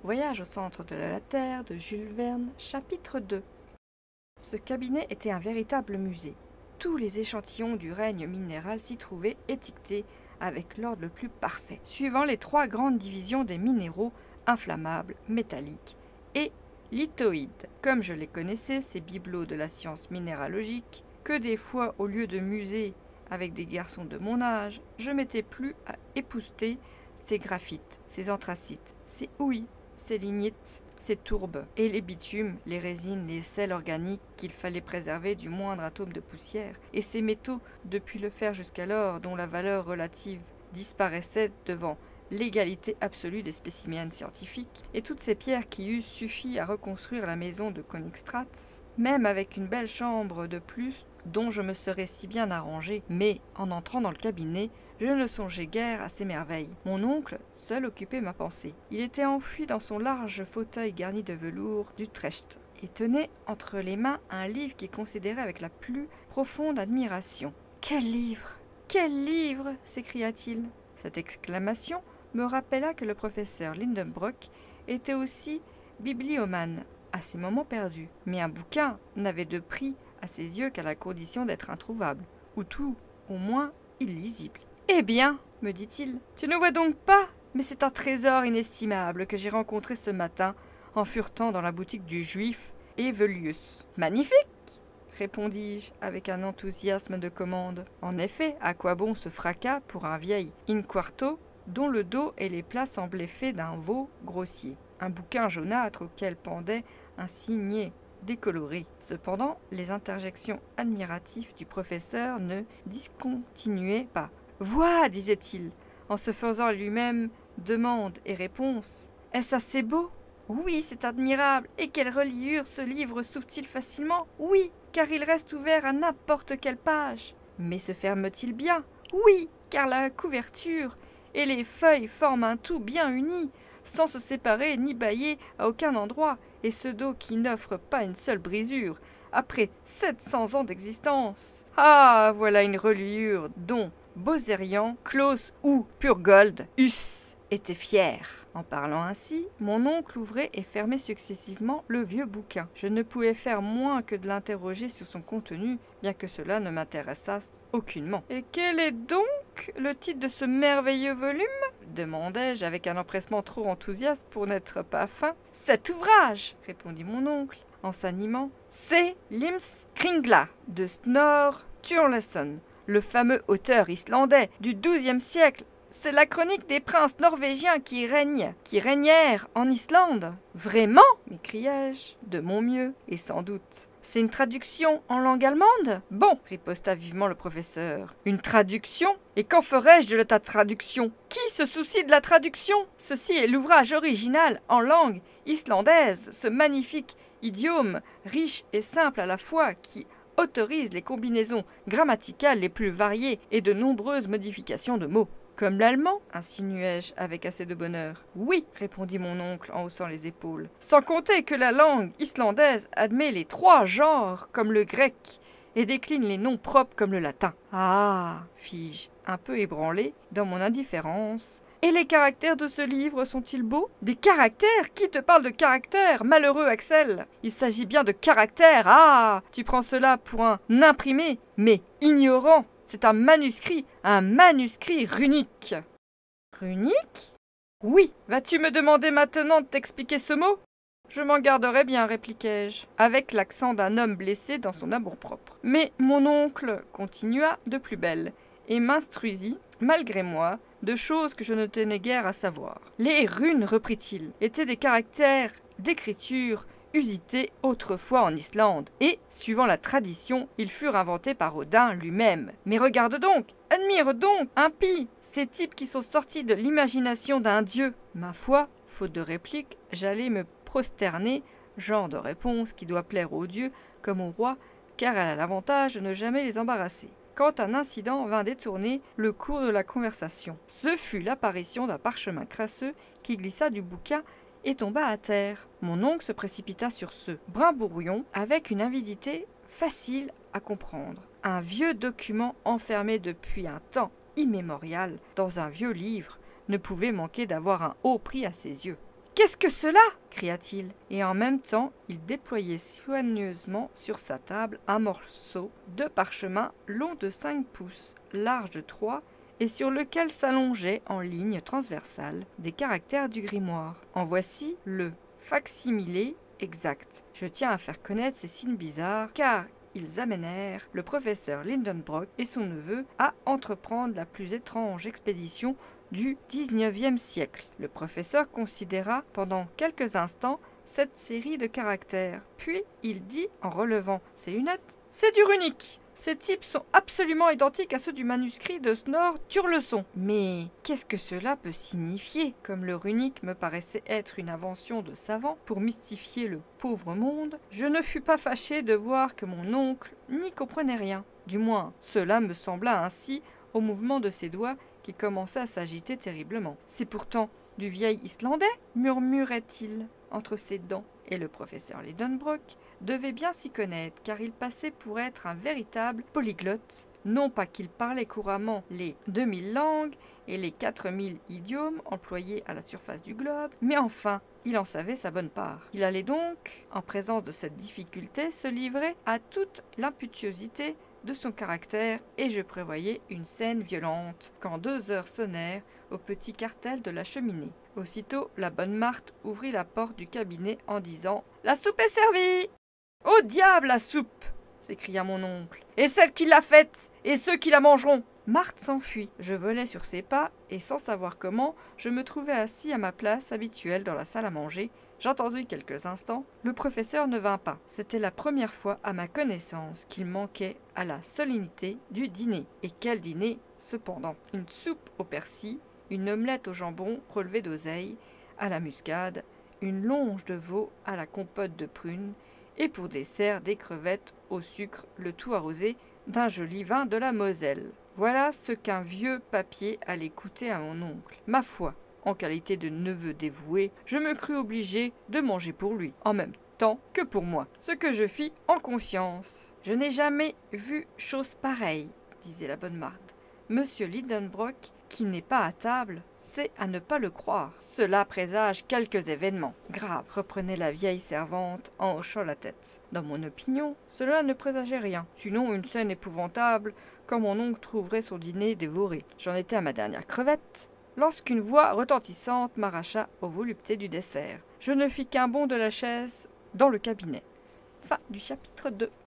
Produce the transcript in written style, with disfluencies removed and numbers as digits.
Voyage au centre de la Terre de Jules Verne, chapitre 2. Ce cabinet était un véritable musée. Tous les échantillons du règne minéral s'y trouvaient étiquetés avec l'ordre le plus parfait, suivant les 3 grandes divisions des minéraux inflammables, métalliques et lithoïdes. Comme je les connaissais, ces bibelots de la science minéralogique, que des fois, au lieu de musée avec des garçons de mon âge, je m'étais plu à épousseter ces graphites, ces anthracites, ces houilles, ces lignites, ces tourbes, et les bitumes, les résines, les sels organiques qu'il fallait préserver du moindre atome de poussière, et ces métaux, depuis le fer jusqu'à l'or, dont la valeur relative disparaissait devant l'égalité absolue des spécimens scientifiques, et toutes ces pierres qui eussent suffi à reconstruire la maison de Königstratz, même avec une belle chambre de plus dont je me serais si bien arrangé, mais en entrant dans le cabinet, je ne songeais guère à ces merveilles. Mon oncle seul occupait ma pensée. Il était enfoui dans son large fauteuil garni de velours d'Utrecht et tenait entre les mains un livre qu'il considérait avec la plus profonde admiration. « Quel livre! Quel livre !» s'écria-t-il. Cette exclamation me rappela que le professeur Lindenbrock était aussi bibliomane à ses moments perdus. Mais un bouquin n'avait de prix à ses yeux qu'à la condition d'être introuvable, ou tout au moins illisible. « Eh bien, me dit-il, tu ne vois donc pas? Mais c'est un trésor inestimable que j'ai rencontré ce matin en furetant dans la boutique du juif Evelius. »« Magnifique !» répondis-je avec un enthousiasme de commande. En effet, à quoi bon ce fracas pour un vieil in-quarto dont le dos et les plats semblaient faits d'un veau grossier, un bouquin jaunâtre auquel pendait un signet décoloré. Cependant, les interjections admiratives du professeur ne discontinuaient pas. « Vois, disait-il, en se faisant lui-même demande et réponse. Est-ce assez beau? Oui, c'est admirable. Et quelle reliure ce livre s'ouvre-t-il facilement? Oui, car il reste ouvert à n'importe quelle page. Mais se ferme-t-il bien? Oui, car la couverture et les feuilles forment un tout bien uni, sans se séparer ni bâiller à aucun endroit, et ce dos qui n'offre pas une seule brisure, après 700 ans d'existence. Ah, voilà une reliure dont Bozerian, Claus ou Purgold eussent été fiers. » En parlant ainsi, mon oncle ouvrait et fermait successivement le vieux bouquin. Je ne pouvais faire moins que de l'interroger sur son contenu, bien que cela ne m'intéressasse aucunement. « Et quel est donc le titre de ce merveilleux volume ?» demandai-je avec un empressement trop enthousiaste pour n'être pas fin. « Cet ouvrage !» répondit mon oncle en s'animant. « C'est Limskringla de Snorre Sturleson, le fameux auteur islandais du XIIe siècle. C'est la chronique des princes norvégiens qui régnèrent en Islande. »« Vraiment ?» m'écriai-je, de mon mieux, et sans doute. « C'est une traduction en langue allemande ?»« Bon, » riposta vivement le professeur. « Une traduction? Et qu'en ferais-je de ta traduction? Qui se soucie de la traduction? Ceci est l'ouvrage original en langue islandaise, ce magnifique idiome, riche et simple à la fois, qui autorise les combinaisons grammaticales les plus variées et de nombreuses modifications de mots. »« Comme l'allemand » insinuai-je avec assez de bonheur. « Oui, » répondit mon oncle en haussant les épaules. « Sans compter que la langue islandaise admet les 3 genres comme le grec et décline les noms propres comme le latin. »« Ah !» fis-je, un peu ébranlé dans mon indifférence. « Et les caractères de ce livre sont-ils beaux? »« Des caractères? Qui te parle de caractères, malheureux Axel? Il s'agit bien de caractères. Ah! Tu prends cela pour un imprimé, mais ignorant. C'est un manuscrit runique. »« Runique? Oui. Vas-tu me demander maintenant de t'expliquer ce mot? » ?»« Je m'en garderai bien, répliquai-je, avec l'accent d'un homme blessé dans son amour-propre. Mais mon oncle continua de plus belle, et m'instruisit, malgré moi, de choses que je ne tenais guère à savoir. « Les runes, reprit-il, étaient des caractères d'écriture usités autrefois en Islande, et, suivant la tradition, ils furent inventés par Odin lui-même. Mais regarde donc, admire donc, impie, ces types qui sont sortis de l'imagination d'un dieu. » Ma foi, faute de réplique, j'allais me prosterner, genre de réponse qui doit plaire aux dieux comme aux rois, car elle a l'avantage de ne jamais les embarrasser. Quand un incident vint détourner le cours de la conversation. Ce fut l'apparition d'un parchemin crasseux qui glissa du bouquin et tomba à terre. Mon oncle se précipita sur ce brimbouillon avec une avidité facile à comprendre. Un vieux document enfermé depuis un temps immémorial dans un vieux livre ne pouvait manquer d'avoir un haut prix à ses yeux. qu'est-ce que cela ?» cria-t-il, et en même temps il déployait soigneusement sur sa table un morceau de parchemin long de 5 pouces, large de 3, et sur lequel s'allongeaient en ligne transversale des caractères du grimoire. En voici le facsimilé exact. Je tiens à faire connaître ces signes bizarres, car ils amènèrent le professeur Lindenbrock et son neveu à entreprendre la plus étrange expédition du XIXe siècle. Le professeur considéra pendant quelques instants cette série de caractères. Puis il dit, en relevant ses lunettes, « C'est du runique ! Ces types sont absolument identiques à ceux du manuscrit de Snorre Turleson. Mais qu'est-ce que cela peut signifier ? Comme le runique me paraissait être une invention de savants pour mystifier le pauvre monde, je ne fus pas fâché de voir que mon oncle n'y comprenait rien. Du moins, cela me sembla ainsi au mouvement de ses doigts qui commençaient à s'agiter terriblement. « C'est pourtant du vieil islandais » murmurait-il entre ses dents. Et le professeur Lidenbrock devait bien s'y connaître, car il passait pour être un véritable polyglotte. Non pas qu'il parlait couramment les 2000 langues et les 4000 idiomes employés à la surface du globe, mais enfin, il en savait sa bonne part. Il allait donc, en présence de cette difficulté, se livrer à toute l'impétuosité de son caractère, et je prévoyais une scène violente, quand 2 heures sonnèrent au petit cartel de la cheminée. Aussitôt, la bonne Marthe ouvrit la porte du cabinet en disant « La soupe est servie !»« Au diable, la soupe !» s'écria mon oncle. « Et celle qui l'a faite, et ceux qui la mangeront !» Marthe s'enfuit. Je volai sur ses pas, et sans savoir comment, je me trouvai assis à ma place habituelle dans la salle à manger. J'entendis quelques instants. Le professeur ne vint pas. C'était la première fois à ma connaissance qu'il manquait à la solennité du dîner. Et quel dîner, cependant! Une soupe au persil, une omelette au jambon relevée d'oseille, à la muscade, une longe de veau à la compote de prunes, et pour dessert des crevettes au sucre, le tout arrosé d'un joli vin de la Moselle. Voilà ce qu'un vieux papier allait coûter à mon oncle. Ma foi, en qualité de neveu dévoué, je me crus obligé de manger pour lui, en même temps que pour moi, ce que je fis en conscience. « Je n'ai jamais vu chose pareille, » disait la bonne Marthe. « Monsieur Lidenbrock, qui n'est pas à table, c'est à ne pas le croire. Cela présage quelques événements graves, » reprenait la vieille servante en hochant la tête. Dans mon opinion, cela ne présageait rien, sinon une scène épouvantable quand mon oncle trouverait son dîner dévoré. J'en étais à ma dernière crevette, lorsqu'une voix retentissante m'arracha aux voluptés du dessert. Je ne fis qu'un bond de la chaise dans le cabinet. Fin du chapitre 2.